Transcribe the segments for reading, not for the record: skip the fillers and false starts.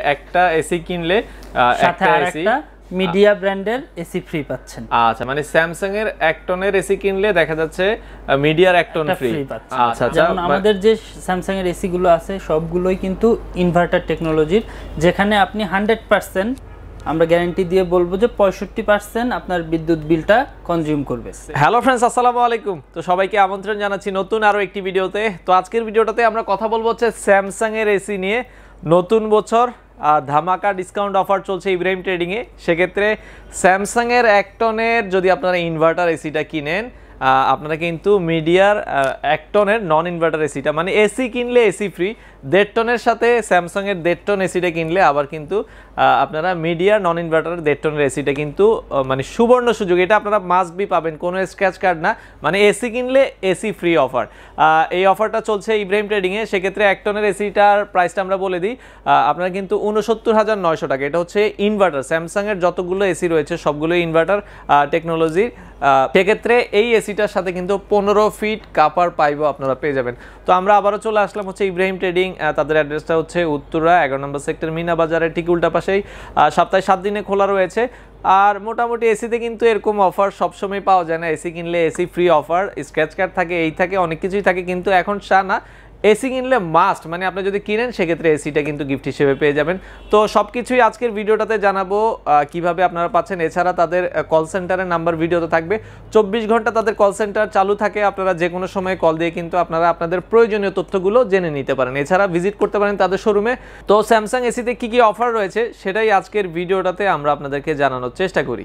একটা এসি কিনলে সাথে আরেকটা মিডিয়া ব্র্যান্ডের এসি ফ্রি পাচ্ছেন। আচ্ছা, মানে স্যামসাং এর 1 টনের এসি কিনলে দেখা যাচ্ছে মিডিয়ার 1 টন ফ্রি পাচ্ছেন। আচ্ছা, যেমন আমাদের যে স্যামসাং এর এসি গুলো আছে সবগুলোই কিন্তু ইনভার্টার টেকনোলজির, যেখানে আপনি 100% আমরা গ্যারান্টি দিয়ে বলবো যে 65% আপনার বিদ্যুৎ বিলটা কনজিউম করবে। হ্যালো ফ্রেন্ডস, আসসালামু আলাইকুম। তো সবাইকে আমন্ত্রণ জানাচ্ছি নতুন আরো একটি ভিডিওতে। তো আজকের ভিডিওটাতে আমরা কথা বলবো হচ্ছে স্যামসাং এর এসি নিয়ে। নতুন বছর ধামাকা ডিসকাউন্ট অফার চলছে ইব্রাহিম ট্রেডিং এ। সেক্ষেত্রে স্যামসাং এর 1 টনের যদি আপনারা ইনভার্টার এসিটা কিনেন, আপনারা কিন্তু মিডিয়ার 1 টনের নন ইনভার্টার এসিটা, মানে এসি কিনলে এসি ফ্রি, 1.5 টনের সাথে স্যামসাং এর 1.5 টন এসিটা কিনলে আবার কিন্তু আপনারা মিডিয়ার নন ইনভার্টারের 1.5 টনের এসিটা কিন্তু মানে সুবর্ণ সুযোগ, এটা আপনারা মাস্ট বি পাবেন, কোনো স্ক্র্যাচ কার্ড না, মানে এসি কিনলে এসি ফ্রি অফার। এই অফারটা চলছে ইব্রাহিম ট্রেডিংয়ে। সেক্ষেত্রে 1 টনের এসিটার প্রাইসটা আমরা বলে দিই, আপনারা কিন্তু 69,900 টাকা। এটা হচ্ছে ইনভার্টার, স্যামসাং এর যতগুলো এসি রয়েছে সবগুলো ইনভার্টার টেকনোলজির। সেক্ষেত্রে এই এসিটার সাথে কিন্তু 15 ফিট কাপার পাইপও আপনারা পেয়ে যাবেন। তো আমরা আবারও চলে আসলাম হচ্ছে ইব্রাহিম ট্রেডিং। তাদের অ্যাড্রেসটা হচ্ছে উত্তরা 11 নম্বর সেক্টর, মিনা বাজারের ঠিক উল্টা পাশেই। সপ্তাহে 7 দিনে খোলা রয়েছে। আর মোটামুটি এসিতে কিন্তু এরকম অফার সবসময় পাওয়া যায় না। এসি কিনলে AC free offer, scratch card থাকে, এই থাকে, অনেক কিছুই থাকে, কিন্তু এখন না, এসি কিনলে মাস্ট, মানে আপনি যদি কিনেন সেক্ষেত্রে এসিটা কিন্তু গিফট হিসেবে পেয়ে যাবেন। তো সব কিছুই আজকের ভিডিওটাতে জানাবো কিভাবে আপনারা পাচ্ছেন। এছাড়া তাদের কল সেন্টারের নাম্বার ভিডিওতে থাকবে। 24 ঘন্টা তাদের কল সেন্টার চালু থাকে, আপনারা যে কোনো সময় কল দিয়ে কিন্তু আপনারা আপনাদের প্রয়োজনীয় তথ্যগুলো জেনে নিতে পারেন। এছাড়া ভিজিট করতে পারেন তাদের শোরুমে। তো স্যামসাং এসিতে কি কি অফার রয়েছে সেটাই আজকের ভিডিওটাতে আমরা আপনাদেরকে জানানোর চেষ্টা করি।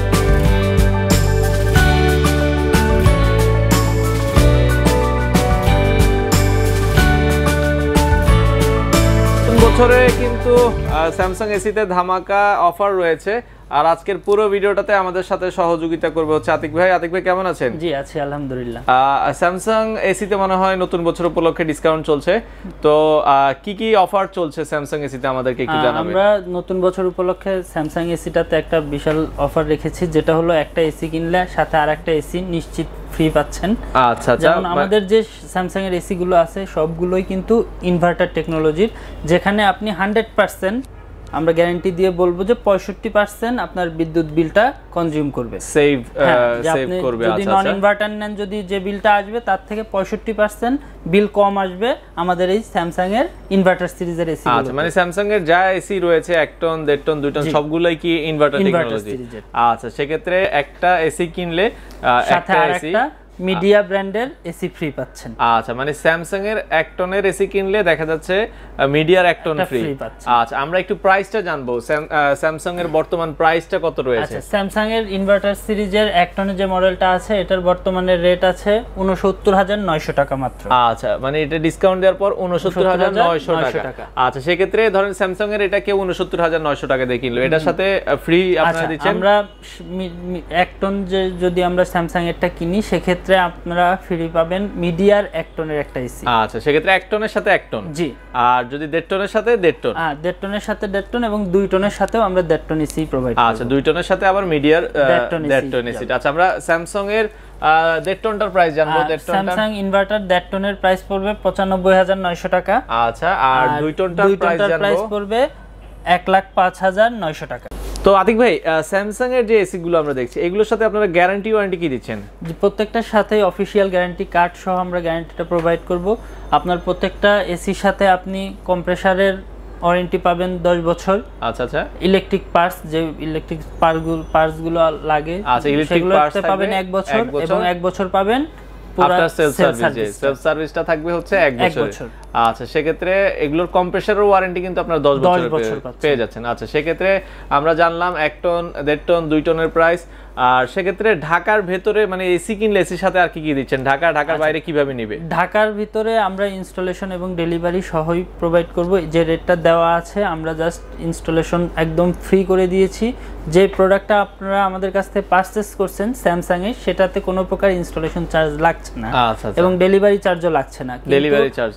বছরে কিন্তু স্যামসাং এসিতে ধামাকা অফার রয়েছে। আর আজকের পুরো ভিডিওটাতে আমাদের সাথে সহযোগিতা করবে হচ্ছে আতিক ভাই। আতিক ভাই কেমন আছেন? জি আছি আলহামদুলিল্লাহ। স্যামসাং এসিতে মনে হয় নতুন বছর উপলক্ষে ডিসকাউন্ট চলছে, তো কি কি অফার চলছে স্যামসাং এসিতে আমাদেরকে একটু জানাবেন। আমরা নতুন বছর উপলক্ষে স্যামসাং এসিটাতে একটা বিশাল অফার রেখেছি, যেটা হলো একটা এসি কিনলে সাথে আরেকটা এসি নিশ্চিত ফ্রি পাচ্ছেন। আচ্ছা, যেমন আমাদের যে স্যামসাং এর এসি গুলো আছে সবগুলোই কিন্তু ইনভার্টার টেকনোলজির, যেখানে আপনি 100% আমরা গ্যারান্টি দিয়ে বলবো যে 65% আপনার বিদ্যুৎ বিলটা কনজিউম করবে, সেভ করবে। যদি নন ইনভার্টার নেন, যদি যে বিলটা আসবে তার থেকে 65% বিল কম আসবে আমাদের এই স্যামসাং এর ইনভার্টার সিরিজের এসি। আচ্ছা, মানে স্যামসাং এর যা এসি রয়েছে 1 টন, 1.5 টন, 2 টন সবগুলোই কি ইনভার্টার টেকনোলজি। আচ্ছা, সেক্ষেত্রে একটা এসি কিনলে সাথে আরেকটা মিডিয়া ব্র্যান্ডের এসি ফ্রি পাচ্ছেন। আচ্ছা, মানে স্যামসাং এর 1 টনের এসি কিনলে দেখা যাচ্ছে মিডিয়ার 1 টন ফ্রি। আচ্ছা, আমরা একটু প্রাইসটা জানবো। স্যামসাং এর বর্তমান প্রাইসটা কত রয়েছে? আচ্ছা, স্যামসাং এর ইনভার্টার সিরিজের 1 টনের যে মডেলটা আছে এটার বর্তমানে রেট আছে 69,900 টাকা মাত্র। আচ্ছা, মানে এটা ডিসকাউন্ট দেওয়ার পর 69,900 টাকা। আচ্ছা, সেই ক্ষেত্রে ধরেন স্যামসাং এর এটা কেউ 69,900 টাকা দিয়ে কিনলো, এটার সাথে ফ্রি আপনারা দিচ্ছেন। আমরা 1 টন যদি আমরা স্যামসাং এরটা কিনি সেক্ষেত্রে আপনারা ফ্রি পাবেন মিডিয়ার 1 টনের একটা এসি। আচ্ছা, সেক্ষেত্রে 1 টনের সাথে 1 টন। জি। আর যদি 1.5 টনের সাথে 1.5 টন। 1.5 টনের সাথে 1.5 টন এবং 2 টনের সাথেও আমরা 1.5 টন এসি প্রোভাইড করব। আচ্ছা, 2 টনের সাথে আবার মিডিয়ার 1.5 টন এসি। আচ্ছা, আমরা স্যামসাং এর 1.5 টনটার প্রাইস জানবো। 1.5 টনটা স্যামসাং ইনভার্টার 1.5 টনের প্রাইস পড়বে 95,900 টাকা। আচ্ছা, আর 2 টনটার প্রাইস পড়বে 1,05,900 টাকা। তো আতিক ভাই, স্যামসাং এর যে এসি গুলো আমরা দেখছি এগুলোর সাথে আপনারা গ্যারান্টি ওয়ারেন্টি কি দিচ্ছেন? প্রত্যেকটার সাথে অফিশিয়াল গ্যারান্টি কার্ড সহ আমরা গ্যারান্টিটা প্রোভাইড করব। আপনার প্রত্যেকটা এসির সাথে আপনি কম্প্রেসারের ওয়ারেন্টি পাবেন 10 বছর। আচ্ছা আচ্ছা। ইলেকট্রিক পার্টস, যে ইলেকট্রিক পার্টস গুলো লাগে, আচ্ছা, ইলেকট্রিক পার্টস পাবেন 1 বছর এবং 1 বছর পাবেন আফটার সেলফ সার্ভিসটা থাকবে হচ্ছে 1 বছর। আচ্ছা, সেক্ষেত্রে এগুলোর কম্প্রেসারের ওয়ারেন্টি কিন্তু আপনারা 10 বছর পেয়ে যাচ্ছেন। আচ্ছা, সেক্ষেত্রে আমরা জানলাম 1 টন, 1.5 টন, 2 টনের প্রাইস। আর সেক্ষেত্রে ঢাকার ভেতরে মানে এসি কিনলে এসির সাথে আর কি কি দিচ্ছেন? ঢাকার বাইরে কিভাবে নিবে? ঢাকার ভিতরে আমরা ইনস্টলেশন এবং ডেলিভারি সহই প্রোভাইড করব। যে রেটটা দেওয়া আছে আমরা জাস্ট ইনস্টলেশন একদম ফ্রি করে দিয়েছি। যে প্রোডাক্টটা আপনারা আমাদের কাছ থেকে পারচেজ করছেন স্যামসাং এর, সেটাতে কোনো প্রকার ইনস্টলেশন চার্জ লাগছে না এবং ডেলিভারি চার্জও লাগছে না। ডেলিভারি চার্জ যেটা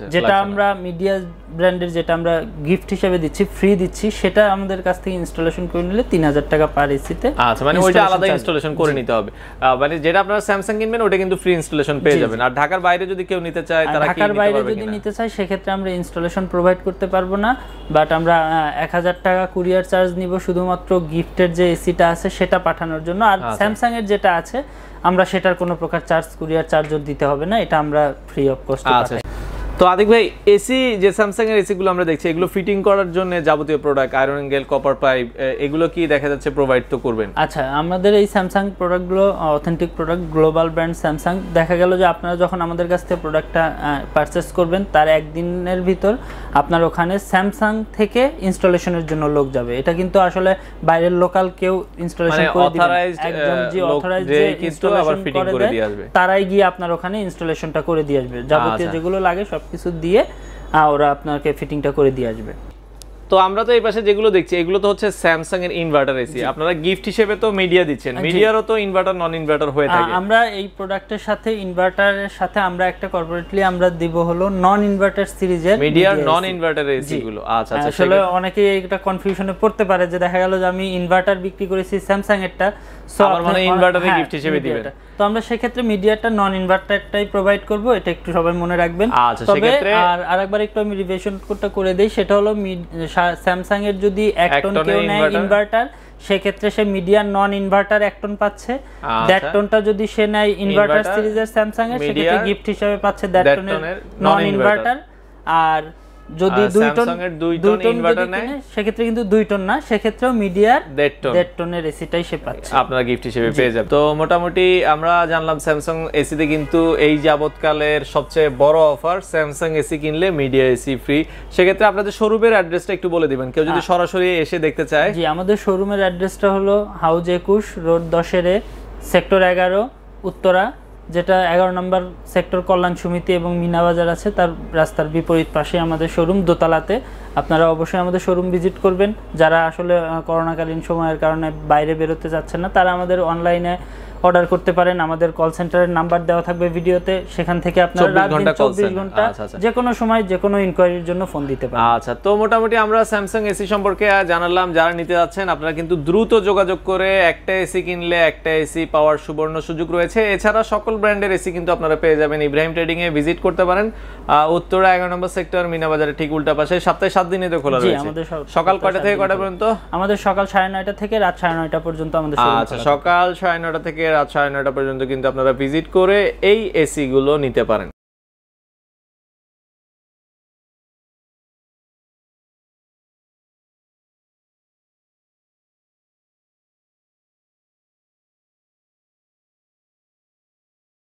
আমরা মিডিয়া ব্র্যান্ডের যেটা আমরা গিফট হিসেবে দিচ্ছি, ফ্রি দিচ্ছি, সেটা আমাদের কাছ থেকে ইনস্টলেশন করে নিলে 3000 টাকা পার এসিতে। আচ্ছা, মানে ওইটা আলাদা ইনস্টলেশন করে নিতে হবে। মানে যেটা আপনারা স্যামসাং কিনবেন ওটা কিন্তু ফ্রি ইনস্টলেশন পেয়ে যাবেন। আর ঢাকার বাইরে যদি কেউ নিতে চায়, তারা কি ঢাকার বাইরে যদি নিতে চায় সেক্ষেত্রে আমরা ইনস্টলেশন প্রোভাইড করতে পারবো না, বাট আমরা 1000 টাকা কুরিয়ার চার্জ নিব শুধুমাত্র গিফটের যে এসিটা আছে সেটা পাঠানোর জন্য। আর স্যামসাং এর যেটা আছে আমরা সেটার কোনো প্রকার চার্জ, কুরিয়ার চার্জও দিতে হবে না, এটা আমরা ফ্রি অফ কস্ট পাঠাই। তো আদিক ভাই, এসি যে স্যামসাং এর এসি গুলো আমরা দেখছি, এগুলো ফিটিং করার জন্য যাবতীয় product, iron angle, copper pipe, এগুলো কি দেখা যাচ্ছে প্রোভাইড তো করবেন? আচ্ছা, আমাদের এই স্যামসাং প্রোডাক্টগুলো authentic product, global brand Samsung. দেখা গেল যে আপনারা যখন আমাদের কাছ থেকে প্রোডাক্টটা পারচেস করবেন তার একদিনের ভিতর আপনার ওখানে স্যামসাং থেকে ইনস্টলেশনের জন্য লোক যাবে। এটা কিন্তু আসলে বাইরের লোকাল কেউ ইনস্টলেশন করে দিবে না, একজন যে অথরাইজড যে ইনস্টলেশন করে দিয়ে আসবে তারাই গিয়ে আপনার ওখানে ইনস্টলেশনটা করে দিয়ে আসবে। যাবতীয় যেগুলো লাগে সবকিছু দিয়ে ওরা আপনাকে ফিটিংটা করে দিয়ে আসবে। তো আমরা তো এই পাশে যেগুলো দেখছি এগুলো তো হচ্ছে স্যামসাং এর ইনভার্টার এসি। আপনারা গিফট হিসেবে তো মিডিয়া দিচ্ছেন, মিডিয়ারও তো ইনভার্টার নন ইনভার্টার হয়ে থাকে। আমরা এই প্রোডাক্টের সাথে ইনভার্টারের সাথে আমরা একটা কর্পোরেটলি আমরা দিব হলো নন ইনভার্টার সিরিজের মিডিয়ার নন ইনভার্টার এসি গুলো। আচ্ছা আচ্ছা, আসলে অনেকেই এটা কনফিউশনে পড়তে পারে যে দেখা গেল যে আমি ইনভার্টার বিক্রি করেছি স্যামসাং এরটা, সো আমার মানে ইনভার্টারে গিফট হিসেবে দিবেন। তো আমরা সেই ক্ষেত্রে মিডিয়াটা নন ইনভার্টারটাই প্রোভাইড করব, এটা একটু সবাই মনে রাখবেন। আচ্ছা, সেই ক্ষেত্রে আর আরেকবার একটু আমি রিভিশন করে দেই, সেটা হলো স্যামসাং এর যদি 1 টন কেউ নেয় ইনভার্টার, সেক্ষেত্রে সে মিডিয়ার নন ইনভার্টার 1 টন পাচ্ছে। 1.5 টনটা যদি সে নেয় ইনভার্টার সিরিজের স্যামসাং এর, সেক্ষেত্রে গিফট হিসেবে পাচ্ছে 1.5 টনের নন ইনভার্টার। আর যদি 2 টন ইনভার্টার নেয় সেক্ষেত্রে কিন্তু 2 টন না, সেক্ষেত্রেও মিডিয়ার 1.5 টনের এসিটাই সে পাচ্ছে, আপনারা গিফট হিসেবে পেয়ে যাবেন। তো মোটামুটি আমরা জানলাম স্যামসাং এসিতে কিন্তু এই যাবতকালের সবচেয়ে বড় অফার, স্যামসাং এসি কিনলে মিডিয়া এসি ফ্রি। সেক্ষেত্রে আপনাদের শোরুমের অ্যাড্রেসটা একটু বলে দিবেন, কেউ যদি সরাসরি এসে দেখতে চায়। জি, আমাদের শোরুমের অ্যাড্রেসটা হলো হাউজ 21 রোড 10 সেক্টর 11 উত্তরা, যেটা 11 নম্বর সেক্টর কল্যাণ সমিতি এবং মিনা বাজার আছে তার রাস্তার বিপরীত পাশে আমাদের শোরুম দোতলাতে। আপনারা অবশ্যই আমাদের শোরুম ভিজিট করবেন। যারা আসলে করোনাকালীন সময়ের কারণে বাইরে বেরোতে যাচ্ছেন না, তারা আমাদের অনলাইনে অর্ডার করতে পারেন। আমাদের কল সেন্টারের নাম্বার দেওয়া থাকবে ভিডিওতে, সেখান থেকে আপনারা রাত দিন 24 ঘন্টা যে কোনো সময় যে কোনো ইনকোয়ারির জন্য ফোন দিতে পারেন। আচ্ছা, তো মোটামুটি আমরা স্যামসাং এসি সম্পর্কে জানালাম। যারা নিতে যাচ্ছেন আপনারা কিন্তু দ্রুত যোগাযোগ করে একটা এসি কিনলে একটা এসি পাওয়ার সুবর্ণ সুযোগ রয়েছে। এছাড়া সকল ব্র্যান্ডের এসি কিন্তু আপনারা পেয়ে যাবেন ইব্রাহিম ট্রেডিং এ, ভিজিট করতে পারেন। উত্তরা 11 নম্বর সেক্টর মিনা বাজারের ঠিক উল্টা পাশে। সপ্তাহে 7 দিনই তো খোলা রয়েছে। সকাল কয়টা থেকে কয়টা পর্যন্ত? আমাদের সকাল 9:30 থেকে রাত 9:30 পর্যন্ত আমাদের শোরুম। আচ্ছা, সকাল 9:30 থেকে রাত 9:30 পর্যন্ত কিন্তু আপনারা ভিজিট করে এই এসি গুলো নিতে পারেন।